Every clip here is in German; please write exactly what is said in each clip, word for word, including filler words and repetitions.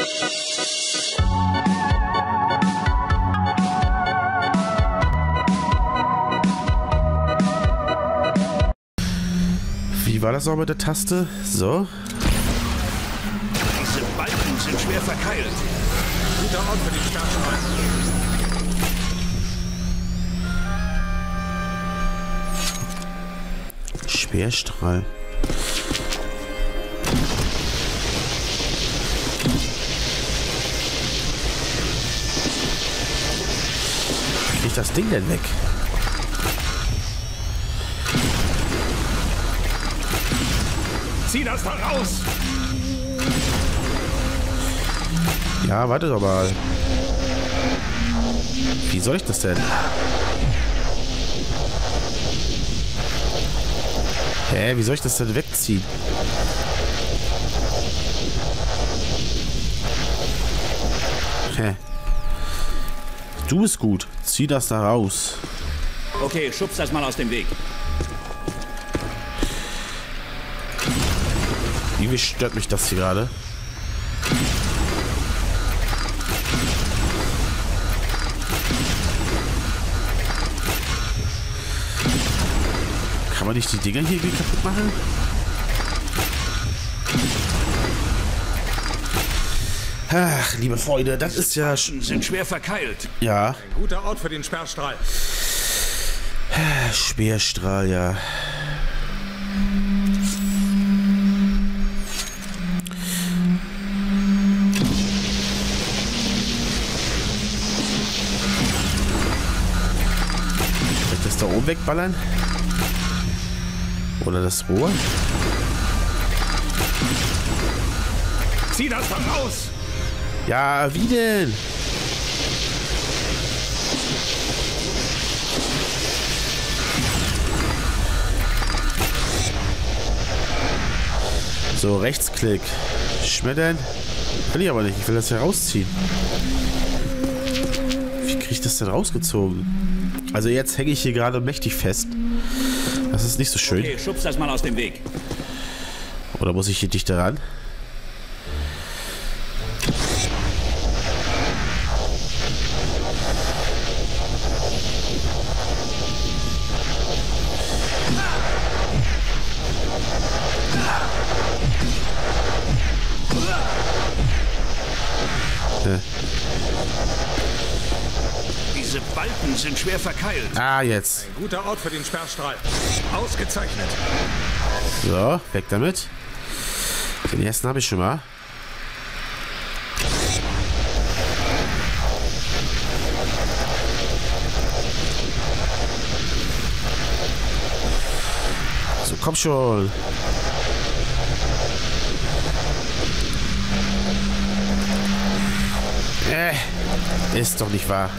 Wie war das auch mit der Taste? So. Diese Balken sind schwer verkeilt. Guter Ort für den Sperrstrahl. Speerstrahl. Wie krieg ich das Ding denn weg? Zieh das da raus! Ja, warte doch mal. Wie soll ich das denn? Hä, wie soll ich das denn wegziehen? Hä? Du bist gut. Zieh das da raus. Okay, schubst das mal aus dem Weg. Irgendwie stört mich das hier gerade. Kann man nicht die Dinger hier irgendwie kaputt machen? Ach, liebe Freunde, das ist ja... Sind schwer verkeilt. Ja. Ein guter Ort für den Sperrstrahl. Speerstrahl, ja. Vielleicht das da oben wegballern? Oder das Rohr? Zieh das da raus! Ja, wie denn? So, Rechtsklick. Schmettern. Will ich aber nicht. Ich will das hier rausziehen. Wie kriege ich das denn rausgezogen? Also jetzt hänge ich hier gerade mächtig fest. Das ist nicht so schön. Okay, schubst das mal aus dem Weg. Oder muss ich hier dichter ran? Diese Balken sind schwer verkeilt. Ah, jetzt. Ein guter Ort für den Sperrstrahl. Ausgezeichnet. So, weg damit. Den ersten habe ich schon mal. So, komm schon. Äh, ist doch nicht wahr.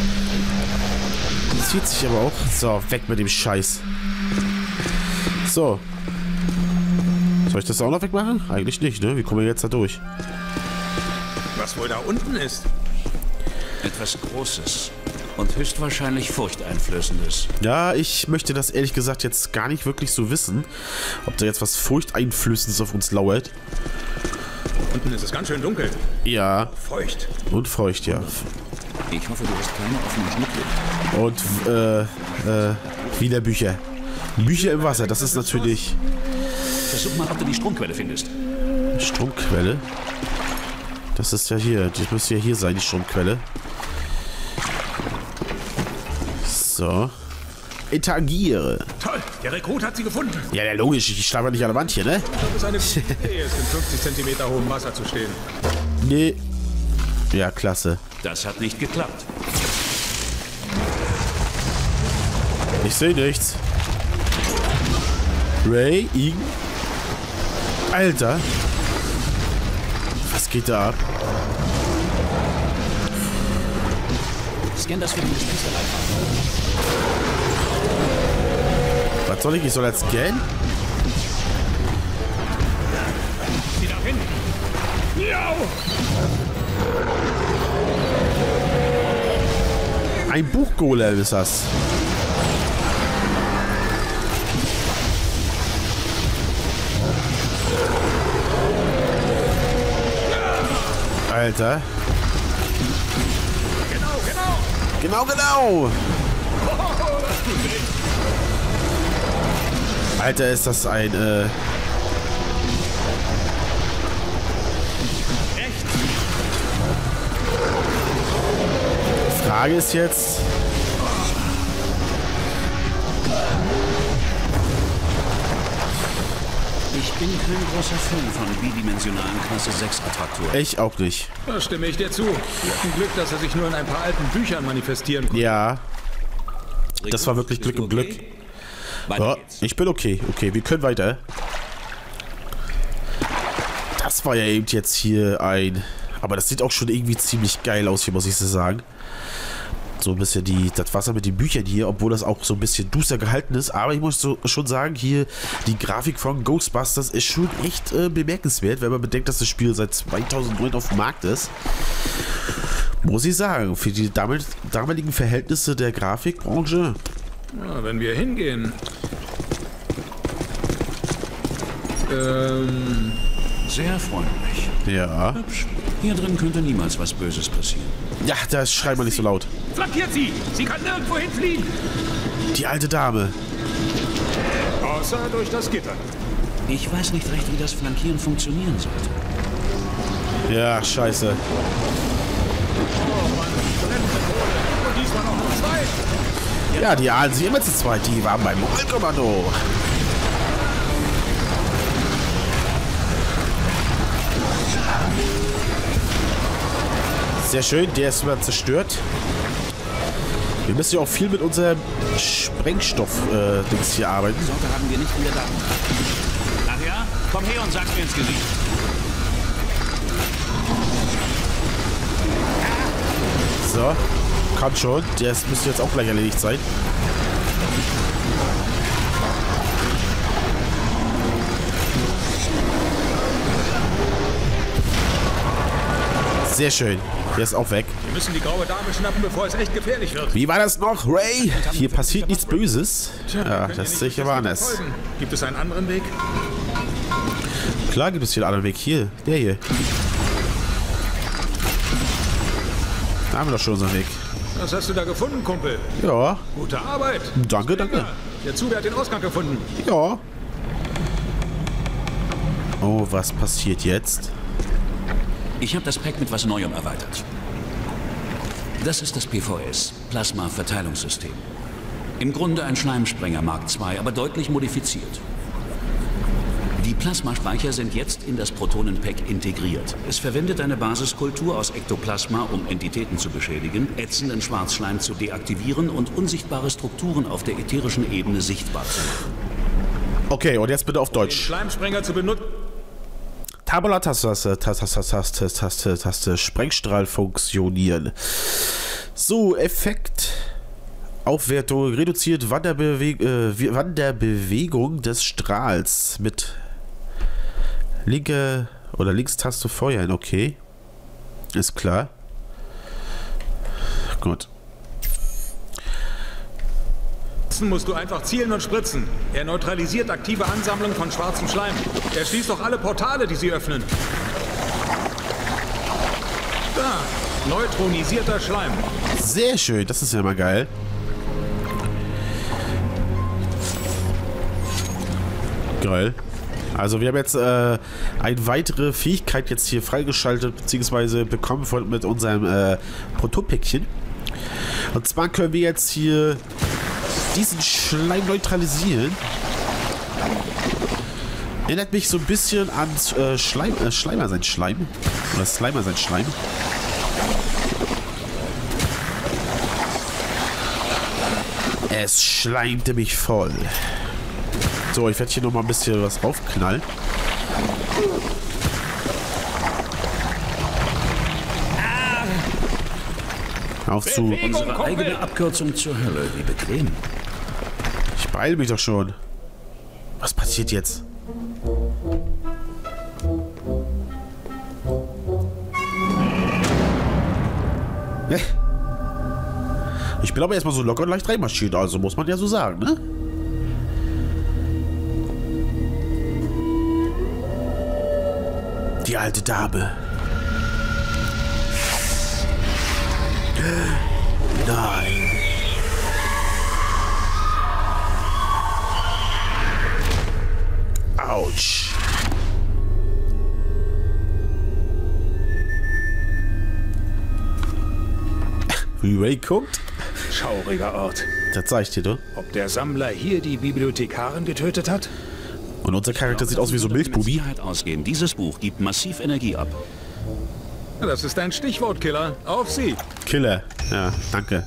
Zieht sich aber auch. So, weg mit dem Scheiß. So. Soll ich das auch noch wegmachen? Eigentlich nicht, ne? Wie kommen wir jetzt da durch? Was wohl da unten ist? Etwas Großes und höchstwahrscheinlich furchteinflößendes. Ja, ich möchte das ehrlich gesagt jetzt gar nicht wirklich so wissen, ob da jetzt was Furchteinflößendes auf uns lauert. Unten ist es ganz schön dunkel. Ja. Feucht. Und feucht, ja. Ich hoffe, du hast keine offenen Schnittwunden. Und, äh, äh, wieder Bücher. Bücher im Wasser, das ist natürlich... Versuch mal, ob du die Stromquelle findest. Stromquelle? Das ist ja hier. Die müsste ja hier sein, die Stromquelle. So. Interagiere. Toll, der Rekrut hat sie gefunden. Ja, ja, logisch. Ich schlafe ja nicht an der Wand hier, ne? Das ist eine gute Idee, es in fünfzig Zentimeter hohem Wasser zu stehen. Nee. Ja, klasse. Das hat nicht geklappt. Ich sehe nichts. Ray, Igen. Alter. Was geht da ab? Scan das für den Gesprächsbereich. Was soll ich? Ich soll jetzt scannen? Sieh da hin. Ja. Ein Buchgolem ist das. Alter. Genau, genau. Genau, genau. Alter, ist das ein, äh... Frage ist jetzt... Ich bin kein großer Fan von bidimensionalen Klasse sechs Attraktoren. Ich auch nicht. Da stimme ich dir zu. Wir hatten Glück, dass er sich nur in ein paar alten Büchern manifestieren konnte. Ja. Das war wirklich Glück im Glück. Ja, ich bin okay. Okay, wir können weiter. Das war ja eben jetzt hier ein... Aber das sieht auch schon irgendwie ziemlich geil aus hier, muss ich so sagen. So ein bisschen die, das Wasser mit den Büchern hier, obwohl das auch so ein bisschen duster gehalten ist. Aber ich muss so schon sagen, hier die Grafik von Ghostbusters ist schon echt äh, bemerkenswert, wenn man bedenkt, dass das Spiel seit zweitausendneun auf dem Markt ist. Muss ich sagen, für die damals, damaligen Verhältnisse der Grafikbranche. Ja, wenn wir hingehen. Ähm... Sehr freundlich. Ja. Hübsch. Hier drin könnte niemals was Böses passieren. Ja, da schreibt man nicht so laut. Flankiert sie! Sie kann nirgendwo hinfliehen! Die alte Dame. Außer durch das Gitter. Ich weiß nicht recht, wie das Flankieren funktionieren sollte. Ja, scheiße. Oh Mann, Brennmethode. Und diesmal noch nur zwei. Ja, die ahnen sie immer zu zweit. Die waren beim Rollkommando. Sehr schön, der ist mal zerstört. Wir müssen ja auch viel mit unserem Sprengstoff-Dings äh, hier arbeiten. Sorte haben wir nicht wieder da. Ach ja? Komm her und sag's mir ins Gesicht. So, kommt schon. Der müsste jetzt auch gleich erledigt sein. Sehr schön. Der ist auch weg. Wir müssen die graue Dame schnappen, bevor es echt gefährlich wird. Wie war das noch, Ray? Hier passiert nichts Böses. Ja, das sehe ich aber anders. Gibt es einen anderen Weg? Klar gibt es hier einen anderen Weg. Hier, der hier. Da haben wir doch schon unseren Weg. Was hast du da gefunden, Kumpel? Ja. Gute Arbeit. Danke, danke. Der Zuber hat den Ausgang gefunden. Ja. Oh, was passiert jetzt? Ich habe das Pack mit was Neuem erweitert. Das ist das P V S, Plasma-Verteilungssystem. Im Grunde ein Schleimsprenger Mark zwei, aber deutlich modifiziert. Die Plasmaspeicher sind jetzt in das Protonen-Pack integriert. Es verwendet eine Basiskultur aus Ektoplasma, um Entitäten zu beschädigen, ätzenden Schwarzschleim zu deaktivieren und unsichtbare Strukturen auf der ätherischen Ebene sichtbar zu machen. Okay, und jetzt bitte auf Deutsch. Den Schleimsprenger zu benutzen. Tabula-Taste, Taste, Taste, Taste, Taste, Taste, Sprengstrahl funktionieren. So, Effekt. Aufwertung reduziert Wanderbewe äh, Wanderbewegung des Strahls mit linke oder Linkstaste feuern. Okay. Ist klar. Gut. Musst du einfach zielen und spritzen. Er neutralisiert aktive Ansammlung von schwarzem Schleim. Er schließt auch alle Portale, die sie öffnen. Da, neutronisierter Schleim. Sehr schön, das ist ja mal geil. Geil. Also wir haben jetzt äh, eine weitere Fähigkeit jetzt hier freigeschaltet bzw. bekommen von, mit unserem äh, Protopäckchen. Und zwar können wir jetzt hier diesen Schleim neutralisieren. Erinnert mich so ein bisschen an äh, Schleim, äh, Schleimer sein Schleim. Oder Slimer sein Schleim. Es schleimte mich voll. So, ich werde hier noch mal ein bisschen was raufknallen. Auf zu. Unsere eigene Abkürzung zur Hölle, wie bequem. Ich beeile mich doch schon. Was passiert jetzt? Ich bin aber erstmal so locker und leicht reinmarschiert, also muss man ja so sagen, ne? Die alte Dame. Wie Ray guckt? Schauriger Ort. Das sag ich dir, du. Ob der Sammler hier die Bibliothekarin getötet hat? Und unser Charakter sieht aus wie so ein Milchbubi. Sicherheit ausgehen. Dieses Buch gibt massiv Energie ab. Das ist ein Stichwort, Killer. Auf sie! Killer. Ja, danke.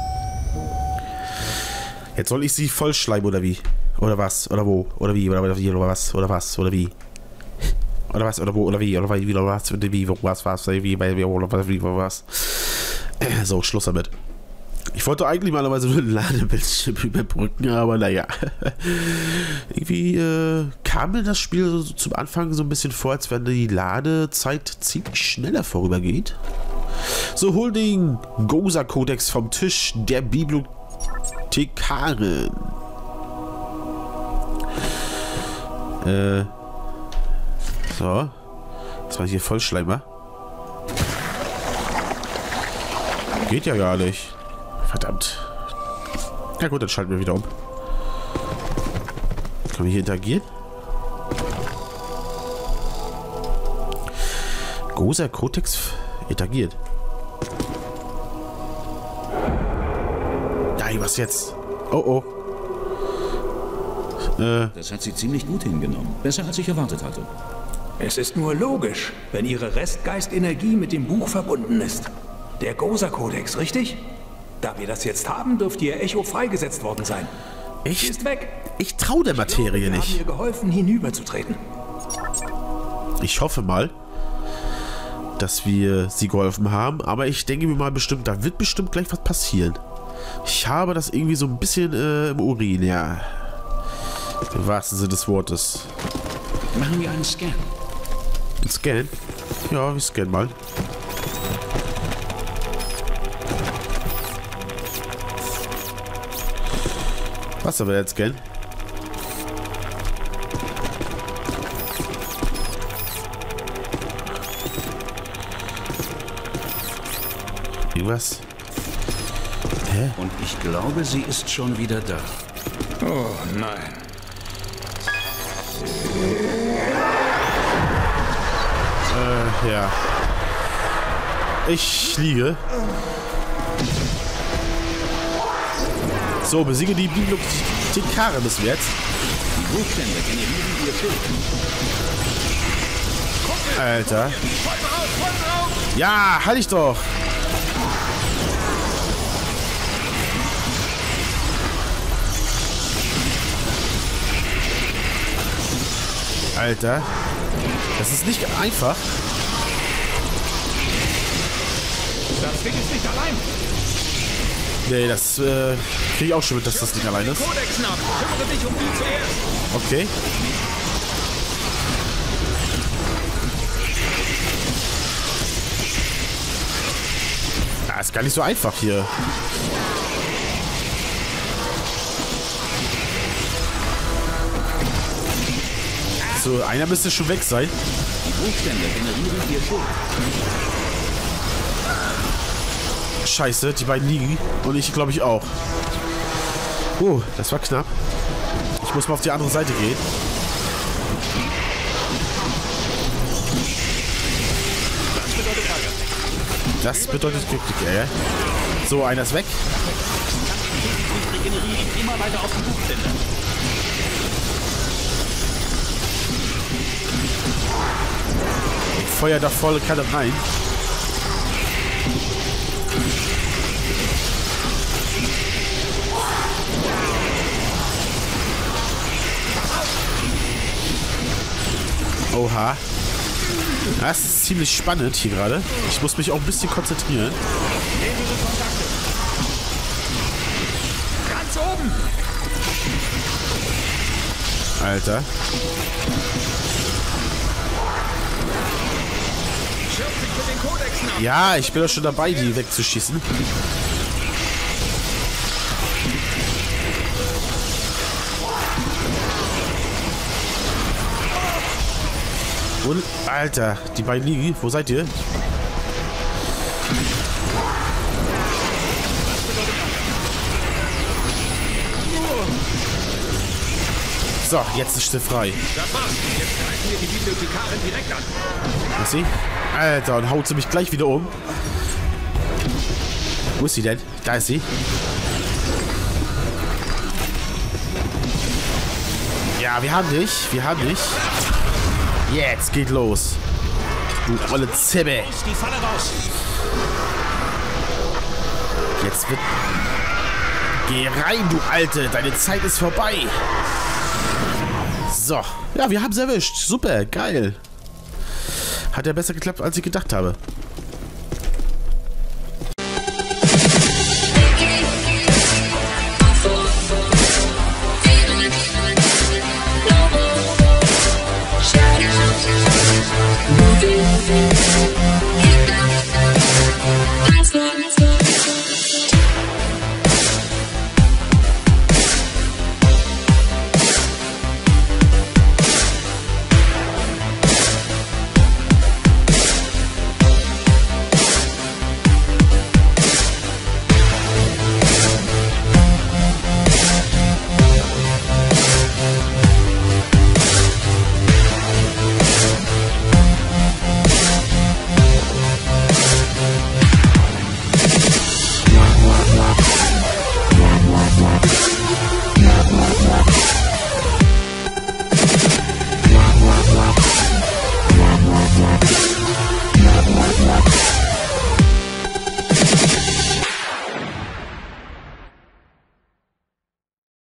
Jetzt soll ich sie vollschleimen, oder wie? Oder was? Oder wo? Oder wie? Oder wie? Oder was? Oder was? Oder wie? Oder was? Oder wo? Oder wie? Oder wie? Oder was? Oder wie? Was? Was? Wie? Wie? Oder was? Wie? Was? So, Schluss damit. Ich wollte eigentlich normalerweise nur ein Ladebildschirm überbrücken, aber naja. Irgendwie äh, kam mir das Spiel so zum Anfang so ein bisschen vor, als wenn die Ladezeit ziemlich schneller vorübergeht. So, hol den Goza-Kodex vom Tisch der Bibliothekarin. Äh. So. Das war hier Vollschleimer. Geht ja gar nicht. Verdammt. Ja gut, dann schalten wir wieder um. Können wir hier interagieren? Goza Kodex interagiert. Nein, was jetzt? Oh oh. Äh. Das hat sie ziemlich gut hingenommen. Besser als ich erwartet hatte. Es ist nur logisch, wenn ihre Restgeistenergie mit dem Buch verbunden ist. Der Goza-Kodex, richtig? Da wir das jetzt haben, dürfte ihr Echo freigesetzt worden sein. Ich, Sie ist weg. Ich traue der Materie ich glaube, wir nicht. haben ihr geholfen, hinüberzutreten. Ich hoffe mal, dass wir sie geholfen haben, aber ich denke mir mal bestimmt, da wird bestimmt gleich was passieren. Ich habe das irgendwie so ein bisschen äh, im Urin, ja. Im wahrsten Sinne des Wortes. Machen wir einen Scan. Ein Scan? Ja, wir scannen mal. Was soll wir jetzt scannen? Irgendwas? Hä? Und ich glaube, sie ist schon wieder da. Oh nein. Äh, ja. Ich liege. So, besiege die Bibliothekarin müssen wir jetzt. Die Buchstände generieren ihr Schild. Alter. Ja, halt ich doch. Alter. Das ist nicht einfach. Das Ding ist nicht allein. Nee, das äh, kriege ich auch schon mit, dass das nicht allein ist. Kodex nach. Kümmere dich um die zuerst. Okay. Ja, ist gar nicht so einfach hier. So, einer müsste schon weg sein. Die Buchstände generieren ihr Schild. Scheiße, die beiden liegen. Und ich glaube ich auch. Uh, das war knapp. Ich muss mal auf die andere Seite gehen. Das bedeutet Glück, ey. So, einer ist weg. Ich regeneriere ihn immer weiter auf die Buchstände. Ich feuer da volle Kanne rein. Oha. Das ist ziemlich spannend hier gerade. Ich muss mich auch ein bisschen konzentrieren. Ganz oben. Alter. Schirmt sich mit den Kodex nach. Ja, ich bin doch schon dabei, die wegzuschießen. Und, Alter, die beiden liegen. Wo seid ihr? So, jetzt ist sie frei. Das war's. Jetzt greifen wir die Bibliothekarin direkt an. Was sie? Alter, und haut sie mich gleich wieder um. Wo ist sie denn? Da ist sie. Ja, wir haben dich. Wir haben dich. Jetzt geht los. Du olle Zibbe. Die Falle raus. Jetzt wird... Geh rein, du Alte. Deine Zeit ist vorbei. So. Ja, wir haben es erwischt. Super, geil. Hat ja besser geklappt, als ich gedacht habe.